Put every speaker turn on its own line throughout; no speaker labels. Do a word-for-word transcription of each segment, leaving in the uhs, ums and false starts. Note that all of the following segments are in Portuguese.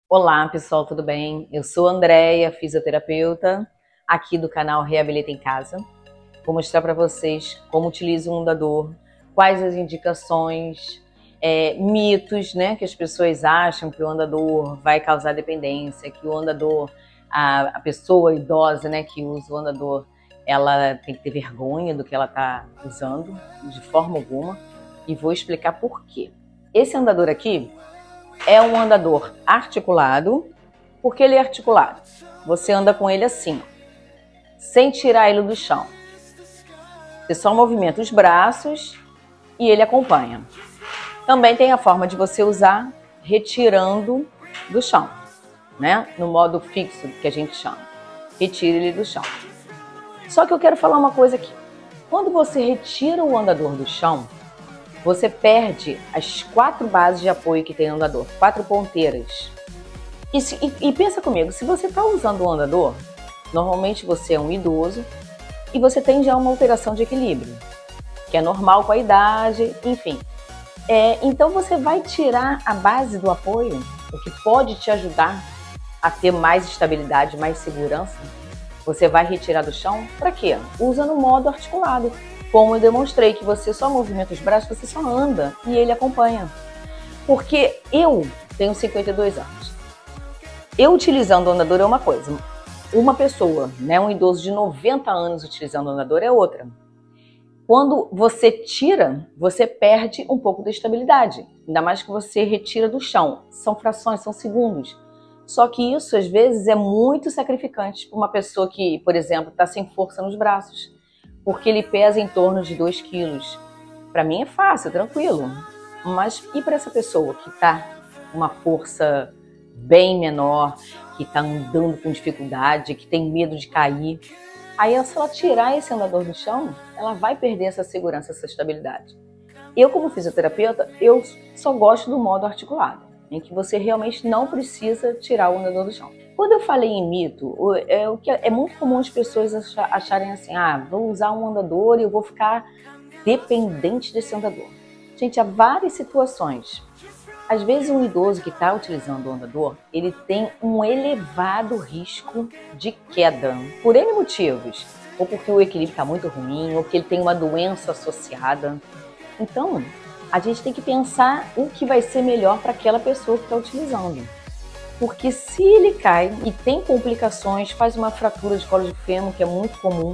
Olá, pessoal, tudo bem? Eu sou a Andréia, fisioterapeuta, aqui do canal Reabilita em Casa. Vou mostrar para vocês como utilizo o andador, quais as indicações, é, mitos, né, que as pessoas acham que o andador vai causar dependência, que o andador, a, a pessoa idosa, né, que usa o andador, ela tem que ter vergonha do que ela está usando, de forma alguma, e vou explicar por quê. Esse andador aqui é um andador articulado. Por que ele é articulado? Você anda com ele assim, sem tirar ele do chão. Você só movimenta os braços e ele acompanha. Também tem a forma de você usar retirando do chão, né? No modo fixo, que a gente chama. Retira ele do chão. Só que eu quero falar uma coisa aqui. Quando você retira o andador do chão, você perde as quatro bases de apoio que tem no andador, quatro ponteiras. E, se, e, e pensa comigo, se você está usando o andador, normalmente você é um idoso e você tem já uma alteração de equilíbrio, que é normal com a idade, enfim. É, então você vai tirar a base do apoio, o que pode te ajudar a ter mais estabilidade, mais segurança. Você vai retirar do chão, para quê? Usa no modo articulado. Como eu demonstrei que você só movimenta os braços, você só anda e ele acompanha. Porque eu tenho cinquenta e dois anos. Eu utilizando o andador é uma coisa. Uma pessoa, né, um idoso de noventa anos utilizando o andador é outra. Quando você tira, você perde um pouco da estabilidade. Ainda mais que você retira do chão. São frações, são segundos. Só que isso, às vezes, é muito sacrificante para uma pessoa que, por exemplo, está sem força nos braços. Porque ele pesa em torno de dois quilos. Para mim é fácil, tranquilo. Mas e para essa pessoa que está com uma força bem menor, que está andando com dificuldade, que tem medo de cair? Aí, se ela tirar esse andador do chão, ela vai perder essa segurança, essa estabilidade. Eu, como fisioterapeuta, eu só gosto do modo articulado, em que você realmente não precisa tirar o andador do chão. Quando eu falei em mito, é, o que é muito comum as pessoas acharem assim, ah, vou usar um andador e eu vou ficar dependente desse andador. Gente, há várias situações. Às vezes um idoso que está utilizando o andador, ele tem um elevado risco de queda, por N motivos. Ou porque o equilíbrio está muito ruim, ou porque ele tem uma doença associada. Então, a gente tem que pensar o que vai ser melhor para aquela pessoa que está utilizando. Porque se ele cai e tem complicações, faz uma fratura de colo de fêmur, que é muito comum,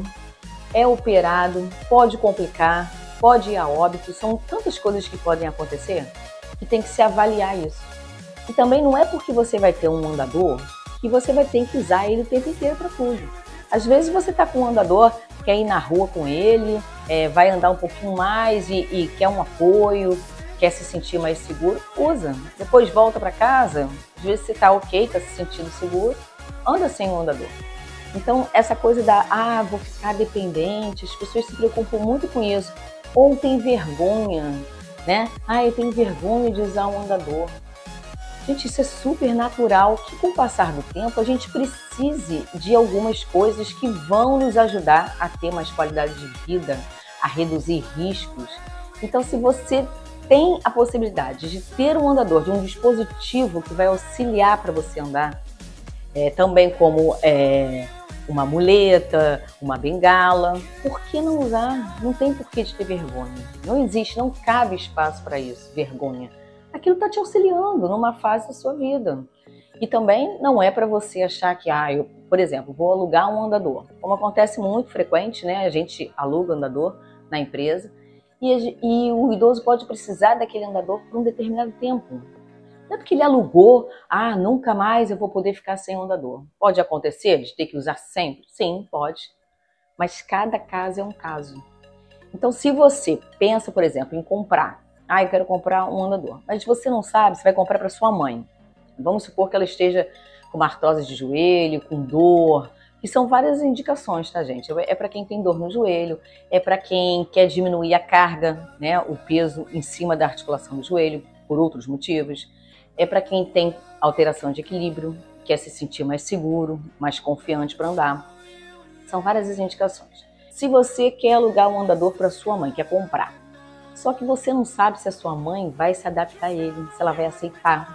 é operado, pode complicar, pode ir a óbito, são tantas coisas que podem acontecer que tem que se avaliar isso. E também não é porque você vai ter um andador que você vai ter que usar ele o tempo inteiro para tudo. Às vezes você está com um andador, quer ir na rua com ele, é, vai andar um pouquinho mais e, e quer um apoio, quer se sentir mais seguro, usa. Depois volta para casa, às vezes você está ok, está se sentindo seguro, anda sem o andador. Então, essa coisa da, ah, vou ficar dependente, as pessoas se preocupam muito com isso. Ou tem vergonha, né? Ah, eu tenho vergonha de usar um andador. Gente, isso é super natural que com o passar do tempo a gente precise de algumas coisas que vão nos ajudar a ter mais qualidade de vida, a reduzir riscos. Então, se você tem a possibilidade de ter um andador, de um dispositivo que vai auxiliar para você andar, é, também como é, uma muleta, uma bengala, por que não usar? Não tem por que de ter vergonha. Não existe, não cabe espaço para isso, vergonha. Aquilo está te auxiliando numa fase da sua vida. E também não é para você achar que, ah, eu, por exemplo, vou alugar um andador. Como acontece muito frequente, né? A gente aluga andador na empresa, E, e o idoso pode precisar daquele andador por um determinado tempo. Não é porque ele alugou, ah, nunca mais eu vou poder ficar sem andador. Pode acontecer de ter que usar sempre? Sim, pode. Mas cada caso é um caso. Então, se você pensa, por exemplo, em comprar, ah, eu quero comprar um andador, mas você não sabe, você vai comprar para sua mãe. Vamos supor que ela esteja com uma artrose de joelho, com dor, que são várias indicações, tá, gente? É para quem tem dor no joelho, é para quem quer diminuir a carga, né, o peso em cima da articulação do joelho, por outros motivos. É para quem tem alteração de equilíbrio, quer se sentir mais seguro, mais confiante para andar. São várias as indicações. Se você quer alugar um andador para sua mãe, quer comprar, só que você não sabe se a sua mãe vai se adaptar a ele, se ela vai aceitar.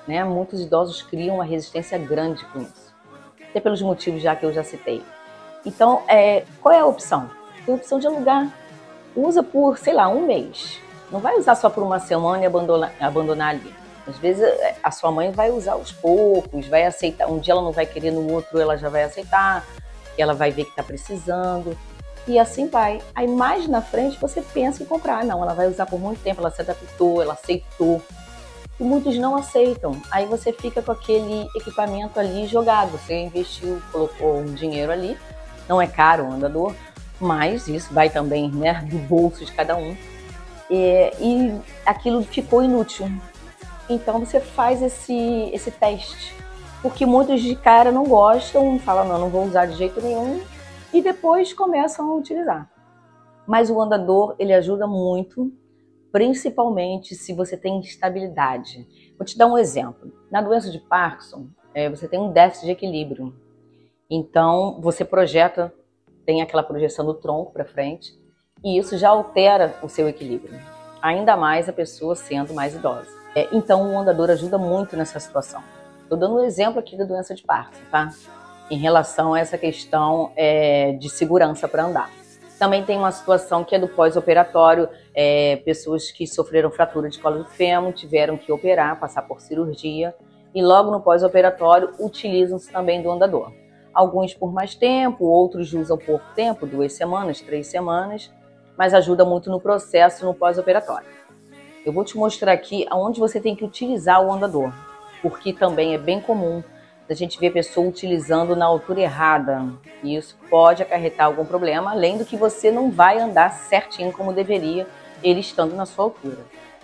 né? Muitos idosos criam uma resistência grande com isso, até pelos motivos já que eu já citei. Então, é, qual é a opção? Tem a opção de alugar. Usa por, sei lá, um mês. Não vai usar só por uma semana e abandonar, abandonar ali. Às vezes a sua mãe vai usar aos poucos, vai aceitar. Um dia ela não vai querer, no outro ela já vai aceitar, ela vai ver que está precisando. E assim vai. Aí mais na frente você pensa em comprar. Não, ela vai usar por muito tempo, ela se adaptou, ela aceitou. E muitos não aceitam. Aí você fica com aquele equipamento ali jogado. Você investiu, colocou um dinheiro ali. Não é caro o andador, mas isso vai também, né, do bolso de cada um. E, e aquilo ficou inútil. Então você faz esse, esse teste. Porque muitos de cara não gostam, falam, não, não vou usar de jeito nenhum. E depois começam a utilizar. Mas o andador, ele ajuda muito, principalmente se você tem instabilidade. Vou te dar um exemplo. Na doença de Parkinson, é, você tem um déficit de equilíbrio. Então, você projeta, tem aquela projeção do tronco para frente, e isso já altera o seu equilíbrio. Ainda mais a pessoa sendo mais idosa. É, então, o andador ajuda muito nessa situação. Estou dando um exemplo aqui da doença de Parkinson, tá? Em relação a essa questão é, de segurança para andar. Também tem uma situação que é do pós-operatório, é, pessoas que sofreram fratura de colo do fêmur, tiveram que operar, passar por cirurgia, e logo no pós-operatório utilizam-se também do andador. Alguns por mais tempo, outros usam pouco tempo, duas semanas, três semanas, mas ajuda muito no processo no pós-operatório. Eu vou te mostrar aqui aonde você tem que utilizar o andador, porque também é bem comum a gente ver a pessoa utilizando na altura errada, e isso pode acarretar algum problema, além do que você não vai andar certinho como deveria, ele estando na sua altura.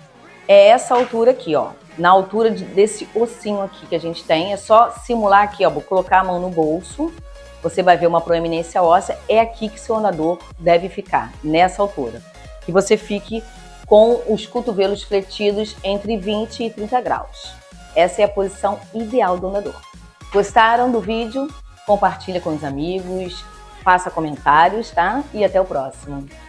É essa altura aqui, ó, na altura de, desse ossinho aqui que a gente tem, é só simular aqui, ó, vou colocar a mão no bolso, você vai ver uma proeminência óssea, é aqui que seu andador deve ficar, nessa altura. Que você fique com os cotovelos fletidos entre vinte e trinta graus. Essa é a posição ideal do andador. Gostaram do vídeo? Compartilha com os amigos, faça comentários, tá? E até o próximo.